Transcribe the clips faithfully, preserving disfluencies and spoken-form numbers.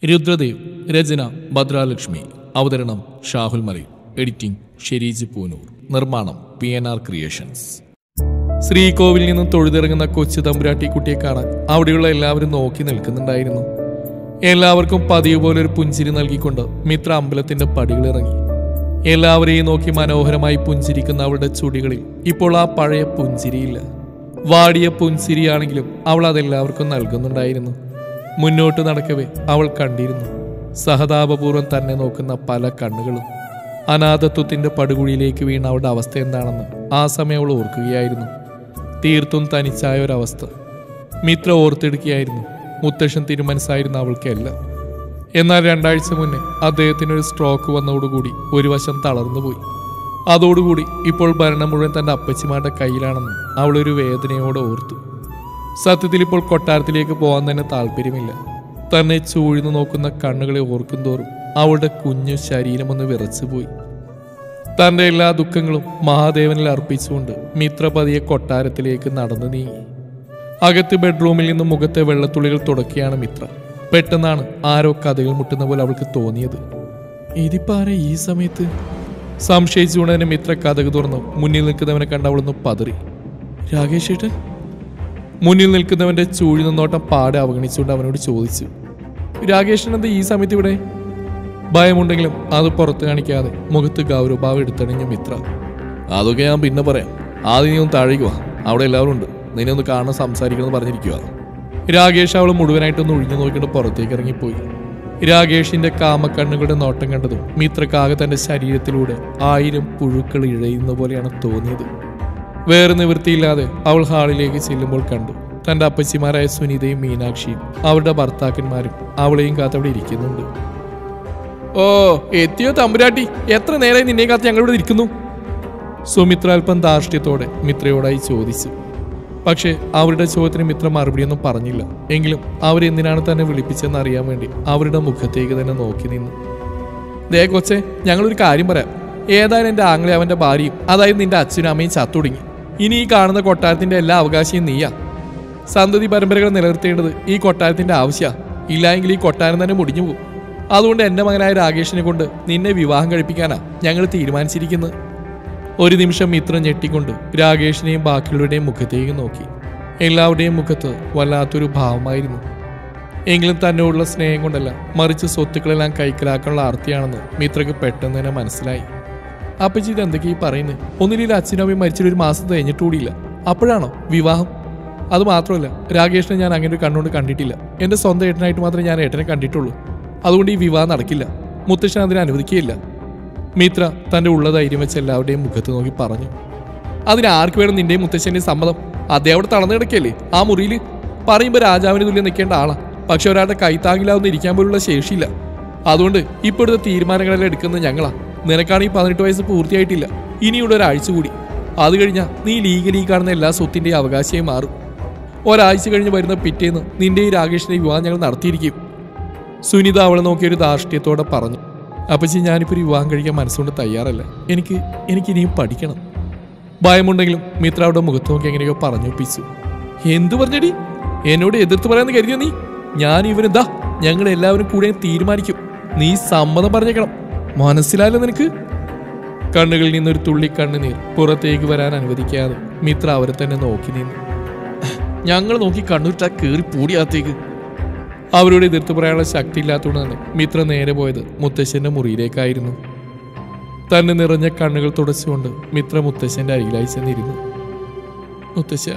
രുദ്രദേവ്. രചന ഭദ്രാലക്ഷ്മി. അവതരണം ഷാഹുൽ മലയിൽ. എഡിറ്റിംഗ് ഷെരീജ് പൂനൂർ. നിർമ്മാണം P N R creations. ശ്രീകോവിലിൽ നിന്നും തൊഴുതിറങ്ങുന്ന കൊച്ചു തമ്പുരാട്ടി കുട്ടിയെ കാണാൻ അവിടെയുള്ള എല്ലാവരും നോക്കി നിൽക്കുന്നുണ്ടായിരുന്നു. എല്ലാവർക്കും പതിവ് പോലെ ഒരു പുഞ്ചിരി നൽകിക്കൊണ്ട് മിത്ര അമ്പലത്തിന്റെ പടികളിറങ്ങി. എല്ലാവരെയും നോക്കി മനോഹരമായി പുഞ്ചിരിക്കുന്ന അവളുടെ ചുടികളിൽ ഇപ്പോൾ ആ പഴയ പുഞ്ചിരിയില്ല. വാടിയ പുഞ്ചിരിയാണെങ്കിലും അവൾ അതെല്ലാവർക്കും നൽകുന്നുണ്ടായിരുന്നു. മുന്നോട്ട് നടക്കവേ അവൾ കണ്ടിരുന്നു സഹതാപപൂർവ്വം തന്നെ നോക്കുന്ന പല കണ്ണുകളും. അനാഥത്വത്തിന്റെ പടുകുഴിയിലേക്ക് വീണ അവളുടെ അവസ്ഥ എന്താണെന്ന് ആ സമയം അവൾ ഓർക്കുകയായിരുന്നു. തീർത്തും തനിച്ചായ ഒരവസ്ഥ മിത്ര ഓർത്തെടുക്കുകയായിരുന്നു. മുത്തശ്ശൻ തിരുമനസ്സായിരുന്നു അവൾക്കെല്ലാം. എന്നാൽ രണ്ടാഴ്ച മുന്നേ അദ്ദേഹത്തിനൊരു സ്ട്രോക്ക് വന്നതോടുകൂടി ഒരു വശം തളർന്നുപോയി. അതോടുകൂടി ഇപ്പോൾ ഭരണം മുഴുവൻ തൻ്റെ അപ്പച്ചിമാരുടെ കയ്യിലാണെന്ന് അവളൊരു വേദനയോടെ ഓർത്തു. സത്യത്തിൽ ഇപ്പോൾ കൊട്ടാരത്തിലേക്ക് പോകാൻ തന്നെ താല്പര്യമില്ല. തന്നെ ചൂഴ്ന്നു നോക്കുന്ന കണ്ണുകളെ ഓർക്കും തോറും അവളുടെ കുഞ്ഞു ശരീരമൊന്ന് വിറച്ചുപോയി. തൻ്റെ എല്ലാ ദുഃഖങ്ങളും മഹാദേവനിൽ അർപ്പിച്ചുകൊണ്ട് മിത്ര പതിയെ കൊട്ടാരത്തിലേക്ക് നടന്നു നീങ്ങി. അകത്ത് ബെഡ്റൂമിൽ നിന്ന് മുഖത്തെ വെള്ളത്തുള്ളികൾ തുടക്കുകയാണ് മിത്ര. പെട്ടെന്നാണ് ആരോ കഥകൾ മുട്ടുന്ന പോലെ അവൾക്ക് തോന്നിയത്. ഇതിപ്പാര ഈ സമയത്ത്? സംശയിച്ചുകൊണ്ട് തന്നെ മിത്ര കഥക് തുറന്നു മുന്നിൽ നിൽക്കുന്നവനെ കണ്ട് അവളൊന്ന് പതറി. രാകേഷ് ഏട്ടൻ? മുന്നിൽ നിൽക്കുന്നവന്റെ ചൂഴ്ന്ന നോട്ടം പാടെ അവഗണിച്ചുകൊണ്ട് അവനോട് ചോദിച്ചു. രാകേഷൻ എന്താ ഈ സമയത്ത് ഇവിടെ? ഭയമുണ്ടെങ്കിലും അത് പുറത്ത് കാണിക്കാതെ മുഖത്ത് ഗൗരവഭാവം എടുത്തണിഞ്ഞു മിത്ര. അതൊക്കെ ഞാൻ പിന്നെ പറയാം, ആദ്യം നീ ഒന്ന് താഴേക്ക് വാ, അവിടെ എല്ലാവരും ഉണ്ട്, നിന്നെ ഒന്ന് കാണാൻ സംസാരിക്കണമെന്ന് പറഞ്ഞിരിക്കുക. രാകേഷ് അവൾ മുഴുവനായിട്ടൊന്ന് ഒഴിഞ്ഞു നോക്കിയിട്ട് പുറത്തേക്ക് ഇറങ്ങിപ്പോയി. രാകേഷിന്റെ കാമക്കണ്ണുകളുടെ നോട്ടം കണ്ടതും മിത്രക്കാകെ തന്റെ ശരീരത്തിലൂടെ ആയിരം പുഴുക്കൾ ഇഴയുന്ന പോലെയാണ് തോന്നിയത്. വേറെ നിവൃത്തിയില്ലാതെ അവൾ ഹാളിലേക്ക് ചെല്ലുമ്പോൾ കണ്ടു തന്റെ അപ്പച്ചിമാരായ സുനിതയും മീനാക്ഷിയും അവരുടെ ഭർത്താക്കന്മാരും അവളെയും കാത്തവിടെ ഇരിക്കുന്നുണ്ട്. ഓ, എത്തിയോ തമ്പുരാട്ടി, എത്ര നേരമായി നിന്നെ കാത്ത് ഞങ്ങളിവിടെ ഇരിക്കുന്നു? സുമിത്ര അല്പം ധാർഷ്ട്യത്തോടെ മിത്രയോടായി ചോദിച്ചു. പക്ഷേ അവരുടെ ചോദ്യത്തിന് മിത്ര മറുപടിയൊന്നും പറഞ്ഞില്ല. എങ്കിലും അവരെന്തിനാണ് തന്നെ വിളിപ്പിച്ചെന്ന് അറിയാൻ വേണ്ടി അവരുടെ മുഖത്തേക്ക് തന്നെ നോക്കി നിന്നു. ദേ കൊച്ചേ, ഞങ്ങളൊരു കാര്യം പറയാം. ഏതായാലും എൻ്റെ ആങ്ങളെ അവൻ്റെ ഭാര്യയും അതായത് നിന്റെ അച്ഛനും അമ്മയും ചത്തുടങ്ങി. ഇനി ഈ കാണുന്ന കൊട്ടാരത്തിന്റെ എല്ലാ അവകാശവും നീയാ. സന്തതി പരമ്പരകൾ നിലനിർത്തേണ്ടത് ഈ കൊട്ടാരത്തിന്റെ ആവശ്യമാണ്. ഇല്ലായെങ്കിൽ ഈ കൊട്ടാരം തന്നെ മുടിഞ്ഞു പോകും. അതുകൊണ്ട് എൻ്റെ മകനായ രാകേഷിനെ കൊണ്ട് നിന്നെ വിവാഹം കഴിപ്പിക്കാനാ ഞങ്ങൾ തീരുമാനിച്ചിരിക്കുന്നത്. ഒരു നിമിഷം മിത്രം ഞെട്ടിക്കൊണ്ട് രാകേഷിനെയും ബാക്കിയുള്ളവരുടെയും മുഖത്തേക്ക് നോക്കി. എല്ലാവരുടെയും മുഖത്ത് വല്ലാത്തൊരു ഭാവമായിരുന്നു. എങ്കിലും തന്നോടുള്ള സ്നേഹം കൊണ്ടല്ല, മറിച്ച് സ്വത്തുക്കളെല്ലാം കൈക്കലാക്കാനുള്ള ആർത്തിയാണെന്ന് മിത്രക്ക് പെട്ടെന്ന് തന്നെ മനസ്സിലായി. അപ്പച്ചി ഇത് എന്തൊക്കെയാ ഈ പറയുന്നത്? ഒന്നിലും അച്ഛനും അമ്മയും മരിച്ചിട്ട് ഒരു മാസം കഴിഞ്ഞിട്ടുകൂടിയില്ല, അപ്പോഴാണോ വിവാഹം? അത് മാത്രമല്ല, രാകേഷിനെ ഞാൻ അങ്ങനെ ഒരു കണ്ണുകൊണ്ട് കണ്ടിട്ടില്ല. എൻ്റെ സ്വന്തം ഏട്ടനായിട്ട് മാത്രമേ ഞാൻ ഏട്ടനെ കണ്ടിട്ടുള്ളൂ. അതുകൊണ്ട് ഈ വിവാഹം നടക്കില്ല. മുത്തശ്ശൻ അതിനെ അനുവദിക്കുകയില്ല. മിത്ര തൻ്റെ ഉള്ള ധൈര്യം വെച്ച് എല്ലാവരുടെയും മുഖത്ത് നോക്കി പറഞ്ഞു. അതിന് ആർക്ക് വേണം നിന്റെയും മുത്തശ്ശൻ്റെയും സമ്മതം? അദ്ദേഹം അവിടെ തളർന്നു കിടക്കല്ലേ ആ മുറിയിൽ? പറയുമ്പോൾ രാജാവിന് തുല്യം നിൽക്കേണ്ട ആളാ. പക്ഷെ ഒരാളുടെ കൈത്താങ്ങിലാവുന്ന ഇരിക്കാൻ പോലുള്ള ശേഷിയില്ല. അതുകൊണ്ട് ഇപ്പോഴത്തെ തീരുമാനങ്ങളെല്ലാം എടുക്കുന്നത് ഞങ്ങളാ. നിനക്കാണെങ്കിൽ പതിനെട്ട് വയസ്സ് പൂർത്തിയായിട്ടില്ല. ഇനിയുള്ള ഒരാഴ്ച കൂടി, അത് കഴിഞ്ഞാൽ നീ ലീഗലീ കാണുന്ന എല്ലാ സ്വത്തിൻ്റെയും അവകാശിയായി മാറും. ഒരാഴ്ച കഴിഞ്ഞ് വരുന്ന പിറ്റേന്ന് നിന്റെയും രാകേഷിന്റെ വിവാഹം ഞങ്ങൾ നടത്തിയിരിക്കും. സുനിത അവളെ നോക്കിയൊരു ധാർഷ്ട്യത്തോടെ പറഞ്ഞു. അപ്പച്ചി, ഞാനിപ്പോൾ ഒരു വിവാഹം കഴിക്കാൻ മനസ്സുകൊണ്ട് തയ്യാറല്ല. എനിക്ക് എനിക്ക് ഇനിയും പഠിക്കണം. ഭയമുണ്ടെങ്കിലും മിത്ര അവിടെ മുഖത്ത് നോക്കി എങ്ങനെയോ പറഞ്ഞൊപ്പിച്ചു. എന്തു പറഞ്ഞടി? എന്നോട് എതിർത്ത് പറയാന്ന് കരുതിയോ നീ? ഞാൻ ഇവനെന്താ ഞങ്ങൾ എല്ലാവരും കൂടെ തീരുമാനിക്കും. നീ സമ്മതം പറഞ്ഞേക്കണം, മനസ്സിലായല്ലോ നിനക്ക്? കണ്ണുകളിൽ നിന്നൊരു തുള്ളി കണ്ണുനീർ പുറത്തേക്ക് വരാൻ അനുവദിക്കാതെ മിത്ര അവരെ തന്നെ നോക്കി നിന്നു. ഞങ്ങൾ നോക്കി കണ്ണുറ്റാ കയറി പൂടിയാത്തേക്ക്. അവരോട് എതിർത്ത് പറയാനുള്ള ശക്തി ഇല്ലാത്തതുകൊണ്ട് തന്നെ മിത്ര നേരെ പോയത് മുത്തശ്ശന്റെ മുറിയിലേക്കായിരുന്നു. തന്നെ നിറഞ്ഞ കണ്ണുകൾ തുടച്ചുകൊണ്ട് മിത്ര മുത്തശ്ശന്റെ അരികിലായി ചെന്നിരുന്നു. മുത്തശ്ശ.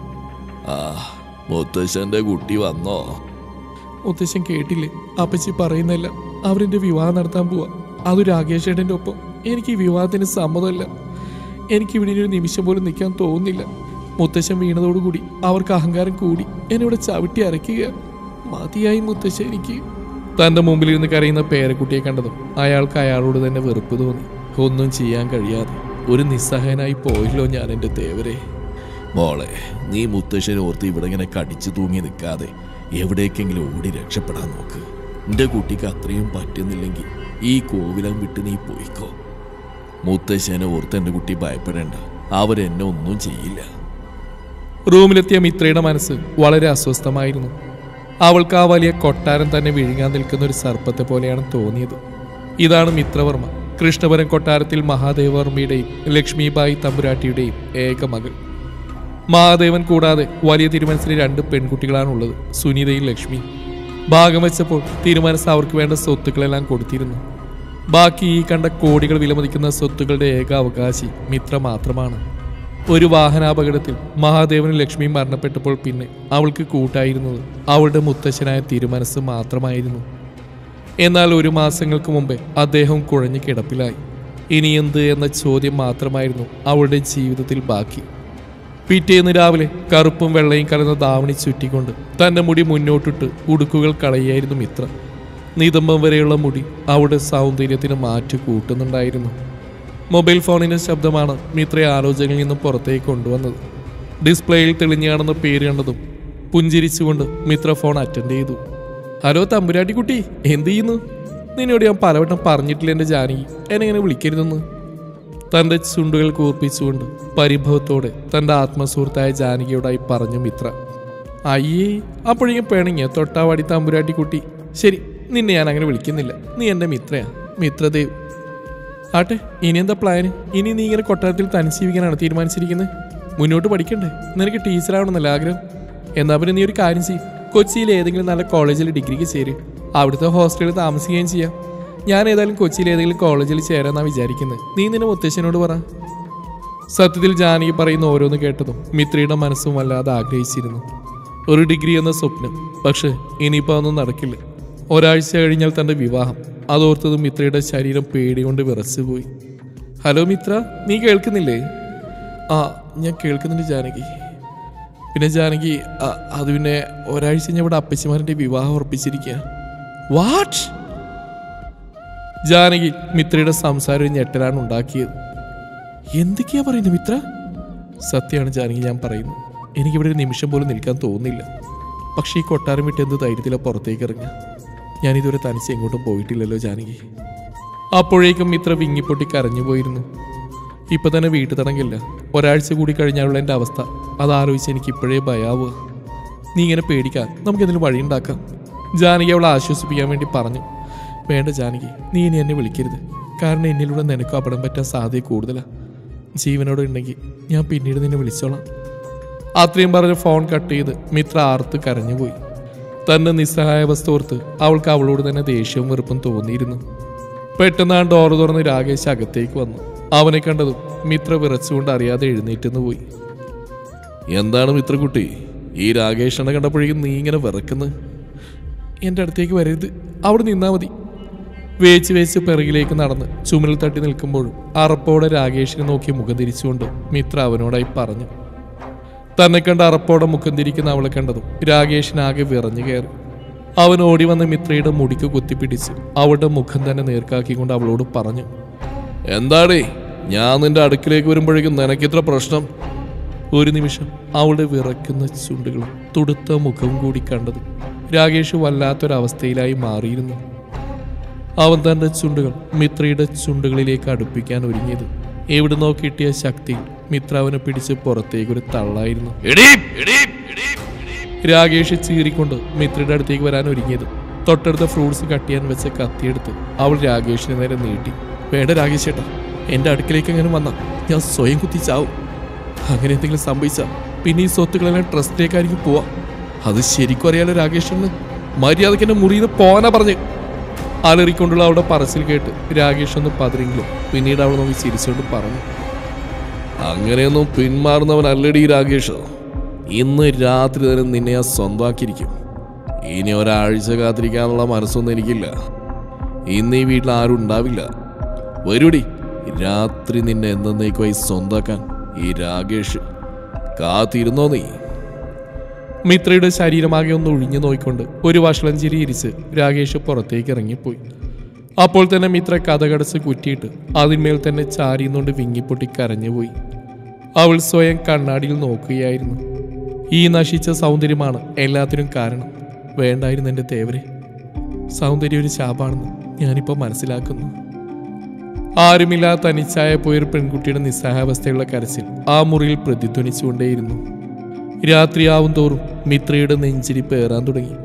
ആ, മുത്തശ്ശന്റെ കുട്ടി വന്നോ? മുത്തശ്ശൻ കേട്ടില്ലേ? അപ്പച്ചി പറയുന്നില്ല, അവരെന്റെ വിവാഹം നടത്താൻ പോവാ. അത് രാകേഷ് ഏട്ടൻ്റെ ഒപ്പം. എനിക്ക് ഈ വിവാഹത്തിന് സമ്മതമല്ല. എനിക്ക് ഇവിടെ ഒരു നിമിഷം പോലും നിൽക്കാൻ തോന്നുന്നില്ല. മുത്തശ്ശൻ വീണതോടുകൂടി അവർക്ക് അഹങ്കാരം കൂടി എന്നിവിടെ ചവിട്ടി അരയ്ക്കുക. മതിയായി മുത്തശ്ശ എനിക്ക്. തൻ്റെ മുമ്പിലിരുന്ന് കരയുന്ന പേരക്കുട്ടിയെ കണ്ടതും അയാൾക്ക് അയാളോട് തന്നെ വെറുപ്പ് തോന്നി. ഒന്നും ചെയ്യാൻ കഴിയാതെ ഒരു നിസ്സഹായനായി പോയല്ലോ ഞാൻ എൻ്റെ ദേവരെ. മോളെ, നീ മുത്തശ്ശനെ ഓർത്ത് ഇവിടെ ഇങ്ങനെ കടിച്ചു തൂങ്ങി നിൽക്കാതെ എവിടേക്കെങ്കിലും ഓടി രക്ഷപ്പെടാൻ നോക്ക്. എൻ്റെ കുട്ടിക്ക് അത്രയും പറ്റുന്നില്ലെങ്കിൽ ഈ കോവിലം വിട്ട് നീ പോയിക്കോ. മുത്തശ്ശനെ ഓർത്ത് എൻ്റെ കുട്ടി ഭയപ്പെടേണ്ട, അവരെന്നെ ഒന്നും ചെയ്യില്ല. റൂമിലെത്തിയ മിത്രയുടെ മനസ്സ് വളരെ അസ്വസ്ഥമായിരുന്നു. അവൾക്ക് ആ വലിയ കൊട്ടാരം തന്നെ വിഴുങ്ങാൻ നിൽക്കുന്ന ഒരു സർപ്പത്തെ പോലെയാണ് തോന്നിയത്. ഇതാണ് മിത്രവർമ്മ, കൃഷ്ണപുരം കൊട്ടാരത്തിൽ മഹാദേവവർമ്മയുടെയും ലക്ഷ്മിബായി തമ്പുരാട്ടിയുടെയും ഏക മകൾ. മഹാദേവൻ കൂടാതെ വലിയ തിരുമനസിലെ രണ്ട് പെൺകുട്ടികളാണുള്ളത്, സുനിതയും ലക്ഷ്മി. ഭാഗം വെച്ചപ്പോൾ തിരുമനസ് അവർക്ക് വേണ്ട സ്വത്തുക്കളെല്ലാം കൊടുത്തിരുന്നു. ബാക്കി ഈ കണ്ട കോടികൾ വിലമതിക്കുന്ന സ്വത്തുക്കളുടെ ഏക അവകാശി മിത്ര മാത്രമാണ്. ഒരു വാഹനാപകടത്തിൽ മഹാദേവനും ലക്ഷ്മിയും മരണപ്പെട്ടപ്പോൾ പിന്നെ അവൾക്ക് കൂട്ടായിരുന്നത് അവളുടെ മുത്തശ്ശനായ തിരുമനസ് മാത്രമായിരുന്നു. എന്നാൽ ഒരു മാസങ്ങൾക്ക് മുമ്പേ അദ്ദേഹം കുഴഞ്ഞു കിടപ്പിലായി. ഇനി എന്ത് എന്ന ചോദ്യം മാത്രമായിരുന്നു അവളുടെ ജീവിതത്തിൽ ബാക്കി. പിറ്റേന്ന് രാവിലെ കറുപ്പും വെള്ളയും കലർന്ന ദാവണി ചുറ്റിക്കൊണ്ട് തൻ്റെ മുടി മുന്നോട്ടിട്ട് ഉടുക്കുകൾ കളയായിരുന്നു മിത്ര. നിതംബം വരെയുള്ള മുടി അവളുടെ സൗന്ദര്യത്തിന് മാറ്റു കൂട്ടുന്നുണ്ടായിരുന്നു. മൊബൈൽ ഫോണിൻ്റെ ശബ്ദമാണ് മിത്രയെ ആലോചനയിൽ നിന്നും പുറത്തേക്ക് കൊണ്ടുവന്നത്. ഡിസ്പ്ലേയിൽ തെളിഞ്ഞാണെന്ന പേര് കണ്ടതും പുഞ്ചിരിച്ചുകൊണ്ട് മിത്ര ഫോൺ അറ്റൻഡ് ചെയ്തു. ഹലോ തമ്പുരാട്ടിക്കുട്ടി, എന്ത് ചെയ്യുന്നു? നിന്നോട് ഞാൻ പലവട്ടം പറഞ്ഞിട്ടില്ല എൻ്റെ ജാനകി, എന്നെ ഇങ്ങനെ വിളിക്കരുതെന്ന്. തൻ്റെ ചുണ്ടുകൾ കൂർപ്പിച്ചുകൊണ്ട് പരിഭവത്തോടെ തൻ്റെ ആത്മസുഹൃത്തായ ജാനകിയോടായി പറഞ്ഞു മിത്ര. അയ്യേ, അപ്പോഴേക്കും പേണിങ്ങ തൊട്ടാവാടി തമ്പുരാട്ടിക്കുട്ടി. ശരി, നിന്നെ ഞാൻ അങ്ങനെ വിളിക്കുന്നില്ല, നീ എൻ്റെ മിത്രയാ, മിത്രദേവ്. ആട്ടെ, ഇനി എന്താ പ്ലാന്? ഇനി നീ ഇങ്ങനെ കൊട്ടാരത്തിൽ തനിച്ചിരിക്കാനാണ് തീരുമാനിച്ചിരിക്കുന്നത്? മുന്നോട്ട് പഠിക്കണ്ടേ? നിനക്ക് ടീച്ചറാവണമെന്നല്ല ആഗ്രഹം? എന്നാൽ പിന്നെ നീ ഒരു കാര്യം ചെയ്യും, കൊച്ചിയിൽ ഏതെങ്കിലും നല്ല കോളേജിൽ ഡിഗ്രിക്ക് ചേരും, അവിടുത്തെ ഹോസ്റ്റലിൽ താമസിക്കുകയും ചെയ്യാം. ഞാൻ ഏതായാലും കൊച്ചിയിൽ ഏതെങ്കിലും കോളേജിൽ ചേരാന്നാണ് വിചാരിക്കുന്നത്. നീ നിന്റെ മുത്തശ്ശനോട് പറ. സത്യത്തിൽ ജാനകി പറയുന്ന ഓരോന്ന് കേട്ടതും മിത്രയുടെ മനസ്സും വല്ലാതെ ആഗ്രഹിച്ചിരുന്നു. ഒരു ഡിഗ്രി എന്ന സ്വപ്നം. പക്ഷെ ഇനിയിപ്പോൾ ഒന്നും നടക്കില്ല. ഒരാഴ്ച കഴിഞ്ഞാൽ തൻ്റെ വിവാഹം. അതോർത്തതും മിത്രയുടെ ശരീരം പേടികൊണ്ട് വിറച്ചുപോയി. ഹലോ മിത്ര, നീ കേൾക്കുന്നില്ലേ? ആ, ഞാൻ കേൾക്കുന്നുണ്ട് ജാനകി. പിന്നെ ജാനകി, അത് പിന്നെ ഒരാഴ്ച ഞാൻ ഇവിടെ അപ്പച്ചിമാരുടെ വിവാഹം ഉറപ്പിച്ചിരിക്കുക. വാട്ട്? ജാനകി മിത്രയുടെ സംസാരം ഞെട്ടലാണ് ഉണ്ടാക്കിയത്. എന്തൊക്കെയാ പറയുന്നത് മിത്ര? സത്യമാണ് ജാനകി ഞാൻ പറയുന്നത്. എനിക്കിവിടെ ഒരു നിമിഷം പോലും നിൽക്കാൻ തോന്നുന്നില്ല. പക്ഷേ ഈ കൊട്ടാരം വിട്ട് എന്ത് ധൈര്യത്തിലാണ് പുറത്തേക്ക് ഇറങ്ങുക? ഞാനിതുവരെ തനിച്ച് എങ്ങോട്ടും പോയിട്ടില്ലല്ലോ ജാനകി. അപ്പോഴേക്കും മിത്ര വിങ്ങിപ്പൊട്ടി കരഞ്ഞുപോയിരുന്നു. ഇപ്പം തന്നെ വീട്ടു തടങ്ങില്ല. ഒരാഴ്ച കൂടി കഴിഞ്ഞാലുള്ള എൻ്റെ അവസ്ഥ അതാലോചിച്ച് എനിക്ക് ഇപ്പോഴേ ഭയാവുക. നീ ഇങ്ങനെ പേടിക്കാൻ നമുക്കെന്തെങ്കിലും വഴിയുണ്ടാക്കാം. ജാനകി അവളെ ആശ്വസിപ്പിക്കാൻ വേണ്ടി പറഞ്ഞു. വേണ്ട ജാനകി, നീ ഇനി എന്നെ വിളിക്കരുത്. കാരണം എന്നിലൂടെ നിനക്കും അപകടം പറ്റാൻ സാധ്യത കൂടുതലാണ്. ജീവനോടെ ഉണ്ടെങ്കിൽ ഞാൻ പിന്നീട് നിന്നെ വിളിച്ചോളാം. അത്രയും പറഞ്ഞ് ഫോൺ കട്ട് ചെയ്ത് മിത്ര ആർത്ത് കരഞ്ഞുപോയി. തൻ്റെ നിസ്സഹായാവസ്ഥ ഓർത്ത് അവൾക്ക് അവളോട് തന്നെ ദേഷ്യവും വെറുപ്പും തോന്നിയിരുന്നു. പെട്ടെന്ന് ആ ഡോറ് തുറന്ന് രാകേഷ് അകത്തേക്ക് വന്നു. അവനെ കണ്ടതും മിത്ര വിറച്ചുകൊണ്ട് അറിയാതെ എഴുന്നേറ്റെന്ന് പോയി. എന്താണ് മിത്രക്കുട്ടി, ഈ രാകേഷിനെ കണ്ടപ്പോഴേക്കും നീ ഇങ്ങനെ വിറക്കുന്നത്? എൻ്റെ അടുത്തേക്ക് വരരുത്, അവിടെ നിന്നാൽ മതി. വേച്ച് വേച്ച് പിറകിലേക്ക് നടന്ന് ചുമലിൽ തട്ടി നിൽക്കുമ്പോഴും അറപ്പോടെ രാകേഷിനെ നോക്കി മുഖം തിരിച്ചുകൊണ്ട് മിത്ര അവനോടായി പറഞ്ഞു. തന്നെ കണ്ട അറപ്പോടെ മുഖം തിരിക്കുന്ന അവളെ കണ്ടതും രാകേഷിനാകെ വിറഞ്ഞു കയറി. അവൻ ഓടി വന്ന് മിത്രയുടെ മുടിക്ക് കുത്തിപ്പിടിച്ച് അവളുടെ മുഖം തന്നെ നേർക്കാക്കിക്കൊണ്ട് അവളോട് പറഞ്ഞു. എന്താടേ, ഞാൻ നിന്റെ അടുക്കിലേക്ക് വരുമ്പോഴേക്കും നിനക്കിത്ര പ്രശ്നം? ഒരു നിമിഷം അവളുടെ വിറയ്ക്കുന്ന ചുണ്ടുകളും തുടുത്ത മുഖവും കൂടി കണ്ടത് രാകേഷ് വല്ലാത്തൊരവസ്ഥയിലായി മാറിയിരുന്നു. അവൻ തൻ്റെ ചുണ്ടുകൾ മിത്രയുടെ ചുണ്ടുകളിലേക്ക് അടുപ്പിക്കാൻ ഒരുങ്ങിയത് എവിടുന്നോ കിട്ടിയ ശക്തി മിത്ര അവനെ പിടിച്ച് പുറത്തേക്കൊരു തള്ളായിരുന്നു. രാകേഷ് ചീറിക്കൊണ്ട് മിത്രയുടെ അടുത്തേക്ക് വരാൻ ഒരുങ്ങിയത് തൊട്ടടുത്ത ഫ്രൂട്ട്സ് കട്ട് ചെയ്യാൻ വെച്ച കത്തിയെടുത്ത് അവൾ രാകേഷിന് നേരെ നീട്ടി. വേണ്ട രാകേഷ് ചേട്ടാ, എൻ്റെ അടുക്കിലേക്ക് എങ്ങനെ വന്നാൽ ഞാൻ സ്വയം കുത്തിച്ചാവും. അങ്ങനെ എന്തെങ്കിലും സംഭവിച്ചാൽ പിന്നെ ഈ സ്വത്തുക്കളെല്ലാം ട്രസ്റ്റിലേക്കായിരിക്കും പോവാ. അത് ശരിക്കും അറിയാലോ രാകേഷിന്. മര്യാദയ്ക്ക് എന്നെ മുറിയിൽ നിന്ന് പോകാനാ പറഞ്ഞ്. അലറിക്കൊണ്ടുള്ള അവളുടെ പറച്ചിൽ കേട്ട് രാകേഷ് ഒന്ന് പതറിയെങ്കിലും പിന്നീട് അവൾ നോക്കി ചിരിച്ചുകൊണ്ട് പറഞ്ഞു. അങ്ങനെയൊന്നും പിന്മാറുന്നവനല്ലടി രാകേഷ്. ഇന്ന് രാത്രി തന്നെ നിന്നെ ഞാൻ സ്വന്തമാക്കിയിരിക്കും. ഇനി ഒരാഴ്ച കാത്തിരിക്കാനുള്ള മനസ്സൊന്നും എനിക്കില്ല. ഇന്ന് ഈ വീട്ടിൽ ആരും ഉണ്ടാവില്ല. വരുടി, രാത്രി നിന്നെ എന്നേക്കുമായി സ്വന്തമാക്കാൻ ഈ രാകേഷ്. കാത്തിരുന്നോ നീ? മിത്രയുടെ ശരീരമാകെ ഒന്ന് ഒഴിഞ്ഞു നോയിക്കൊണ്ട് ഒരു വഷളം ചിരി ഇരിച്ച് രാകേഷ് പുറത്തേക്ക് ഇറങ്ങിപ്പോയി. അപ്പോൾ തന്നെ മിത്ര കഥകടച്ച് കുറ്റിയിട്ട് അതിന്മേൽ തന്നെ ചാരിയുന്നുകൊണ്ട് വിങ്ങിപ്പൊട്ടി കരഞ്ഞുപോയി. അവൾ സ്വയം കണ്ണാടിയിൽ നോക്കുകയായിരുന്നു. ഈ നശിച്ച സൗന്ദര്യമാണ് എല്ലാത്തിനും കാരണം. വേണ്ടായിരുന്നു എൻ്റെ തേവരെ. സൗന്ദര്യം ഒരു ശാപാണെന്ന് ഞാനിപ്പോൾ മനസ്സിലാക്കുന്നു. ആരുമില്ലാതെ തനിച്ചായ പോയൊരു പെൺകുട്ടിയുടെ നിസ്സഹാവസ്ഥയുള്ള കരച്ചിൽ ആ മുറിയിൽ പ്രതിധ്വനിച്ചുകൊണ്ടേയിരുന്നു. രാത്രിയാവും തോറും മിത്രയുടെ നെഞ്ചിരിപ്പ് ഏറാൻ തുടങ്ങി.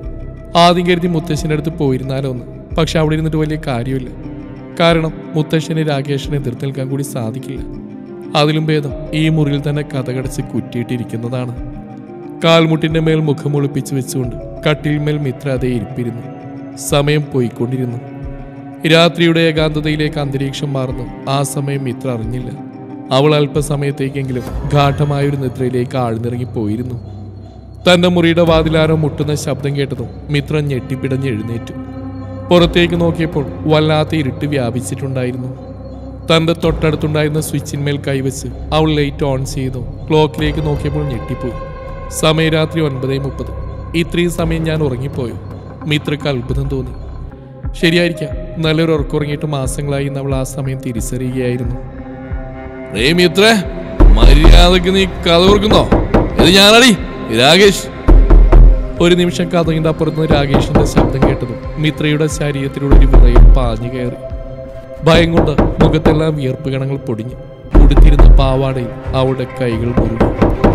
ആദ്യം കരുതി മുത്തശ്ശൻ്റെ അടുത്ത് പോയിരുന്നാലോ ഒന്ന്. പക്ഷെ അവിടെ ഇരുന്നിട്ട് വലിയ കാര്യമില്ല. കാരണം മുത്തശ്ശനെ രാകേഷിനെ എതിർത്ത് നിൽക്കാൻ കൂടി സാധിക്കില്ല. അതിലും ഭേദം ഈ മുറിയിൽ തന്നെ കഥകടച്ച് കുറ്റിയിട്ടിരിക്കുന്നതാണ്. കാൽമുട്ടിന്റെ മേൽ മുഖം ഒളിപ്പിച്ചു വെച്ചുകൊണ്ട് കട്ടിൽമേൽ മിത്ര അതേ ഇരിപ്പിരുന്നു. സമയം പോയിക്കൊണ്ടിരുന്നു. രാത്രിയുടെ ഏകാന്തതയിലേക്ക് അന്തരീക്ഷം മാറുന്നു. ആ സമയം മിത്ര അറിഞ്ഞില്ല. അവൾ അല്പസമയത്തേക്കെങ്കിലും ഗാഠമായൊരു നിദ്രയിലേക്ക് ആഴ്ന്നിറങ്ങിപ്പോയിരുന്നു. തന്റെ മുറിയുടെ വാതിലാരോ മുട്ടുന്ന ശബ്ദം കേട്ടതും മിത്ര ഞെട്ടിപ്പിടഞ്ഞ് എഴുന്നേറ്റു. പുറത്തേക്ക് നോക്കിയപ്പോൾ വല്ലാത്ത ഇരുട്ട് വ്യാപിച്ചിട്ടുണ്ടായിരുന്നു. തന്റെ തൊട്ടടുത്തുണ്ടായിരുന്ന സ്വിച്ചിന്മേൽ കൈവച്ച് അവൾ ലൈറ്റ് ഓൺ ചെയ്തു. ക്ലോക്കിലേക്ക് നോക്കിയപ്പോൾ ഞെട്ടിപ്പോയി. സമയം രാത്രി ഒൻപത് മുപ്പത്. ഇത്രയും സമയം ഞാൻ ഉറങ്ങിപ്പോയോ? മിത്രക്ക് അത്ഭുതം തോന്നി. ശരിയായിരിക്കാം, നല്ലൊരു ഉറക്കുറങ്ങിയിട്ട് മാസങ്ങളായി അവൾ ആ സമയം തിരിച്ചറിയുകയായിരുന്നു. മിത്രേ, മര്യാദക്ക് നീ കഥ ഓർക്കുന്നോ? ഇത് ഞാനടി രാകേഷ്. ഒരു നിമിഷം കഥകിന്റെ അപ്പുറത്തുനിന്ന് രാകേഷിന്റെ ശബ്ദം കേട്ടതും മിത്രയുടെ ശരീരത്തിലൂടെ ഒരു വിറയിൽ പാഞ്ഞു കയറി. ഭയം കൊണ്ട് മുഖത്തെല്ലാം വിയർപ്പ് കണങ്ങൾ പൊടിഞ്ഞു. ഉടുത്തിരുന്ന പാവാടയിൽ അവളുടെ കൈകൾ മുറുകി.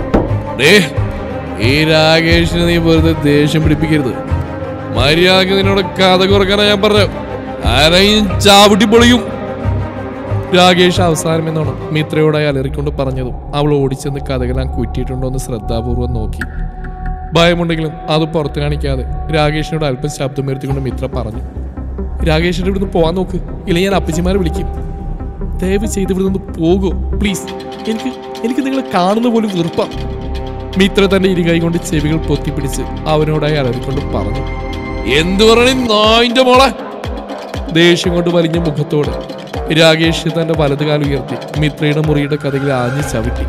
ഈ രാകേഷിനെ നീ വെറുതെ ദേഷ്യം പിടിപ്പിക്കരുത്. മര്യാദക്ക് നിന്നോട് കഥ കുറക്കാനാ ഞാൻ പറഞ്ഞു. ആരെയും ചാവിട്ടി പൊളിയും. രാകേഷ് അവസാനം എന്നോണം മിത്രയോടായി അലറിക്കൊണ്ട് പറഞ്ഞതും അവൾ ഓടിച്ചെന്ന് കഥകളാൻ കുറ്റിയിട്ടുണ്ടോ എന്ന് ശ്രദ്ധാപൂർവം നോക്കി. ഭയമുണ്ടെങ്കിലും അത് പുറത്തു കാണിക്കാതെ രാകേഷിനോട് അല്പം ശബ്ദം ഉയർത്തിക്കൊണ്ട് മിത്ര പറഞ്ഞു, രാകേഷിന്റെ ഇവിടുന്ന് പോവാൻ നോക്ക്, ഇല്ലെങ്കിൽ ഞാൻ അപ്പച്ചിമാരെ വിളിക്കും. ദയവ് ചെയ്ത് ഇവിടെ നിന്ന് പോകൂ പ്ലീസ്. എനിക്ക് എനിക്ക് നിങ്ങളെ കാണുന്ന പോലും വെറുപ്പാ. മിത്ര തന്റെ ഇരുകൈ കൊണ്ട് ചെവികൾ പൊത്തിപ്പിടിച്ച് അവനോടായി അലറിക്കൊണ്ട് പറഞ്ഞു. എന്തു പറയണ നായിന്റെ മോളെ? ദേഷ്യം കൊണ്ട് വലിഞ്ഞ മുഖത്തോട് രാകേഷ് തന്റെ വലതുകാൽ ഉയർത്തി മിത്രയുടെ മുറിയുടെ കഥകൾ ആഞ്ഞു ചവിട്ടി.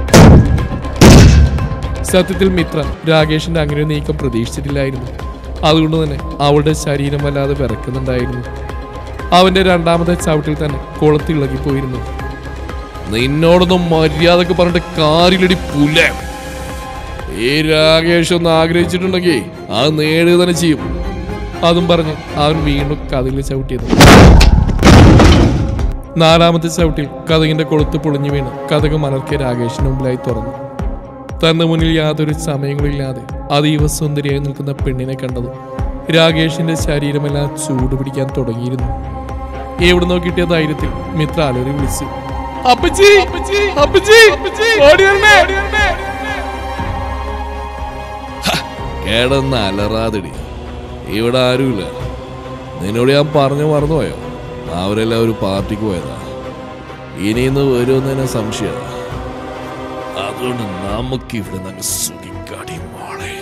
സത്യത്തിൽ മിത്ര രാകേഷിന്റെ അങ്ങനെ നീക്കം പ്രതീക്ഷിച്ചിട്ടില്ലായിരുന്നു. അതുകൊണ്ട് തന്നെ അവളുടെ ശരീരം വല്ലാതെ വിറക്കുന്നുണ്ടായിരുന്നു. അവന്റെ രണ്ടാമത്തെ ചവിട്ടിൽ തന്നെ കൊളുത്തി ഇളകിപ്പോയിരുന്നു. നിന്നോടൊന്നും മര്യാദക്ക് പറഞ്ഞിട്ട് കാറിലടി പുല്ല. ഈ രാകേഷ് ഒന്ന് ആഗ്രഹിച്ചിട്ടുണ്ടെങ്കിൽ അത് നേടുക തന്നെ ചെയ്യും. അതും പറഞ്ഞ് അവൻ വീണ്ടും കഥകിൽ ചവിട്ടിയത്. നാലാമത്തെ ചവിട്ടിൽ കഥകിന്റെ കൊളുത്ത് പൊളിഞ്ഞു വീണ് കഥക് മലർക്കെ രാകേഷിന് മുമ്പിലായി തുറന്നു. തന്റെ മുന്നിൽ യാതൊരു സമയങ്ങളില്ലാതെ അതീവ സുന്ദരിയായി നിൽക്കുന്ന പെണ്ണിനെ കണ്ടതും രാകേഷിന്റെ ശരീരമെല്ലാം ചൂട് പിടിക്കാൻ തുടങ്ങിയിരുന്നു. എവിടെ നോക്കിട്ടിയ ധൈര്യത്തിൽ മിത്ര അലറി വിളിച്ചു, അപ്പച്ചി അപ്പച്ചി കേടന്ന് അലറാതിടി. ഇവിടെ ആരുമില്ല. നിന്നോട് ഞാൻ പറഞ്ഞു മറന്നുപോയോ? അവരെല്ലാം ഒരു പാർട്ടിക്ക് പോയതാ. ഇനിയിന്ന് വരുമെന്ന് സംശയമാണ്. അതുകൊണ്ട് നമുക്ക് ഇവിടെ നല്ല സുഖിക്കാടി മോളെ.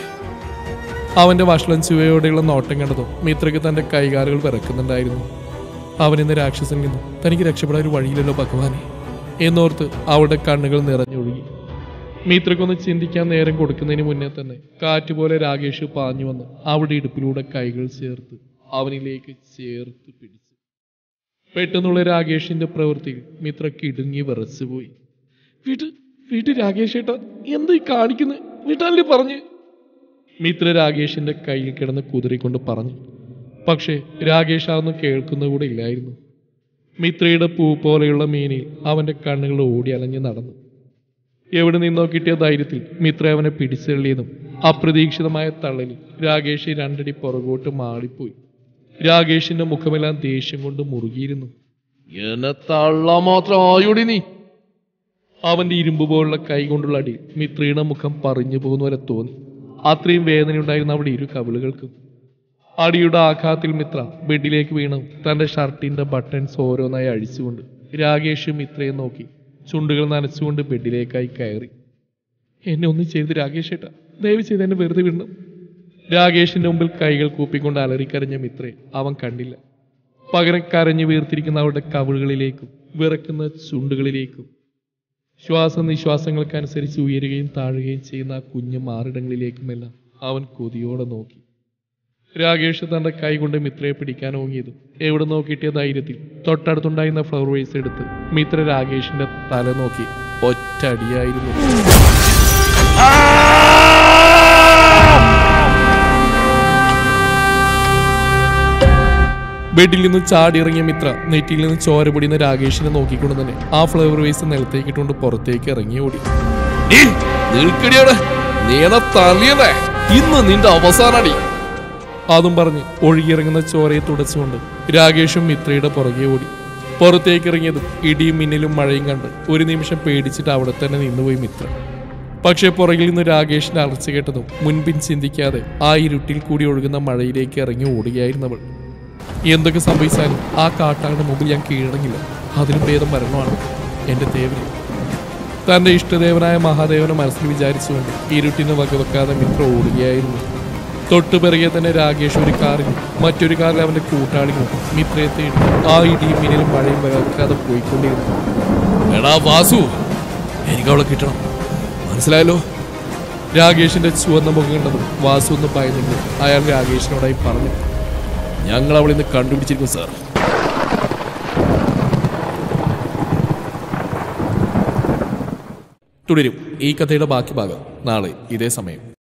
അവന്റെ വഷളം ചുവയോടെയുള്ള നോട്ടം കണ്ടതും മിത്രയ്ക്ക് തന്റെ കൈകാലുകൾ വിറക്കുന്നുണ്ടായിരുന്നു. അവനിന്ന് രാക്ഷസനിൽ നിന്നും തനിക്ക് രക്ഷപ്പെടാൻ ഒരു വഴിയില്ലല്ലോ ഭഗവാനെ എന്നോർത്ത് അവളുടെ കണ്ണുകൾ നിറഞ്ഞൊഴുകി. മിത്രക്കൊന്ന് ചിന്തിക്കാൻ നേരം കൊടുക്കുന്നതിന് മുന്നേ തന്നെ കാറ്റുപോലെ രാകേഷ് പാഞ്ഞു വന്ന് അവളുടെ ഇടുപ്പിലൂടെ കൈകൾ ചേർത്ത് അവനിലേക്ക് ചേർത്ത് പിടിച്ചു. പെട്ടെന്നുള്ള രാകേഷിന്റെ പ്രവൃത്തിയിൽ മിത്രക്ക് ഇടുങ്ങി വിറച്ചുപോയി. വീട്ട് വീട്ടിൽ രാകേഷ് ഏട്ടാ എന്താ ഈ കാണിക്കുന്നത്? വീട്ടാലേ പറഞ്ഞ് മിത്ര രാകേഷിന്റെ കയ്യിൽ കിടന്ന് കുതിറിക്കൊണ്ട് പറഞ്ഞു. പക്ഷേ രാകേഷ് അതൊന്നും കേൾക്കുന്ന കൂടെ ഇല്ലായിരുന്നു. മിത്രയുടെ പൂ പോലെയുള്ള മീനിൽ അവന്റെ കണ്ണുകൾ ഓടി അലഞ്ഞ് നടന്നു. എവിടെ നിന്നോ കിട്ടിയ ധൈര്യത്തിൽ മിത്ര അവനെ പിടിച്ചെള്ളിയതും അപ്രതീക്ഷിതമായ തള്ളലിൽ രാകേഷ് രണ്ടടി പുറകോട്ട് മാറിപ്പോയി. രാകേഷിന്റെ മുഖമെല്ലാം ദേഷ്യം കൊണ്ട് മുറുകിയിരുന്നു. എന്നെ തള്ളാൻ മാത്രം ആയോടി നീ? അവന്റെ ഇരുമ്പ് പോലുള്ള കൈ കൊണ്ടുള്ള അടി മിത്രയുടെ മുഖം പറഞ്ഞു പോകുന്ന വരെ തോന്നി. അത്രയും വേദനയുണ്ടായിരുന്നു അവിടെ ഇരു കവിളുകൾക്കും. അടിയുടെ ആഘാതത്തിൽ മിത്ര ബെഡിലേക്ക് വീണു തന്റെ ഷർട്ടിന്റെ ബട്ടൺസ് ഓരോന്നായി അഴിച്ചുകൊണ്ട് രാകേഷ് മിത്രയെ നോക്കി ചുണ്ടുകൾ നനച്ചുകൊണ്ട് ബെഡിലേക്കായി കയറി. എന്നെ ഒന്നും ചെയ്ത് രാകേഷ് ഏട്ടാ, ദയവ് ചെയ്ത് എന്നെ വെറുതെ വിടണം. രാകേഷിന്റെ മുമ്പിൽ കൈകൾ കൂപ്പിക്കൊണ്ട് അലറിക്കരഞ്ഞ മിത്രയെ അവൻ കണ്ടില്ല. പകരം കരഞ്ഞു വീർത്തിരിക്കുന്ന അവളുടെ കവിളുകളിലേക്കും വിറക്കുന്ന ചുണ്ടുകളിലേക്കും ശ്വാസ നിശ്വാസങ്ങൾക്കനുസരിച്ച് ഉയരുകയും താഴുകയും ചെയ്യുന്ന ആ കുഞ്ഞു മാറിടങ്ങളിലേക്കുമെല്ലാം അവൻ കൊതിയോടെ നോക്കി. രാകേഷ് തന്റെ കൈ കൊണ്ട് മിത്രയെ പിടിക്കാൻ ഓങ്ങിയതും എവിടെ നോക്കിയിട്ടിയ ധൈര്യത്തിൽ തൊട്ടടുത്തുണ്ടായിരുന്ന ഫ്ലവർ വേസ് എടുത്ത് മിത്ര രാകേഷിന്റെ തല നോക്കി ഒറ്റടിയായിരുന്നു. ബെഡിൽ നിന്ന് ചാടിയിറങ്ങിയ മിത്ര നെറ്റിയിൽ നിന്ന് ചോര പൊടിയുന്ന രാകേഷിനെ നോക്കിക്കൊണ്ട് തന്നെ ആ ഫ്ലവർ വേസ് നിലത്തേക്കിട്ടുകൊണ്ട് പുറത്തേക്ക് ഇറങ്ങി ഓടി. ഇന്ന് നിന്റെ അവസാനടി. അതും പറഞ്ഞ് ഒഴുകിയിറങ്ങുന്ന ചോരയെ തുടച്ചുകൊണ്ട് രാകേഷും മിത്രയുടെ പുറകെ ഓടി. പുറത്തേക്ക് ഇറങ്ങിയതും ഇടിയും മിന്നലും മഴയും കണ്ട് ഒരു നിമിഷം പേടിച്ചിട്ട് അവിടെ തന്നെ നിന്നുപോയി മിത്ര. പക്ഷേ പുറകിൽ നിന്ന് രാകേഷിന്റെ അലർച്ച കേട്ടതും മുൻപിൻ ചിന്തിക്കാതെ ആ ഇരുട്ടിൽ കൂടി ഒഴുകുന്ന മഴയിലേക്ക് ഇറങ്ങി ഓടുകയായിരുന്നവൾ. എന്തൊക്കെ സംഭവിച്ചാലും ആ കാട്ടാളുടെ മുമ്പിൽ ഞാൻ കീഴടങ്ങില്ല. അതിലും ഭേദം മരണമാണ് എന്റെ ദേവന്. തന്റെ ഇഷ്ടദേവനായ മഹാദേവനെ മനസ്സിൽ വിചാരിച്ചുകൊണ്ട് ഇരുട്ടിന് വകവെക്കാതെ മിത്ര ഓടുകയായിരുന്നു. തൊട്ടുപിറകെ തന്നെ രാകേഷ് ഒരു കാറിലും മറ്റൊരു കാറിൽ അവന്റെ കൂട്ടാളികളും മിത്രയെ തേടി ആ ഇടിയും മിന്നലും മഴയും വകവെക്കാതെ പോയിക്കൊണ്ടിരുന്നു. എടാ വാസു, എനിക്ക് അവളെ കിട്ടണം, മനസ്സിലായല്ലോ? രാകേഷിന്റെ ചുവന്ന മുഖം കണ്ടതും വാസു ഒന്ന് ഭയന്നെങ്കിലും അയാൾ രാകേഷിനോടായി പറഞ്ഞു. ഞങ്ങൾ അവളെ ഇന്ന് കണ്ടുപിടിച്ചിരിക്കും സാർ. തുടരും ഈ കഥയുടെ ബാക്കി ഭാഗം നാളെ ഇതേ സമയം.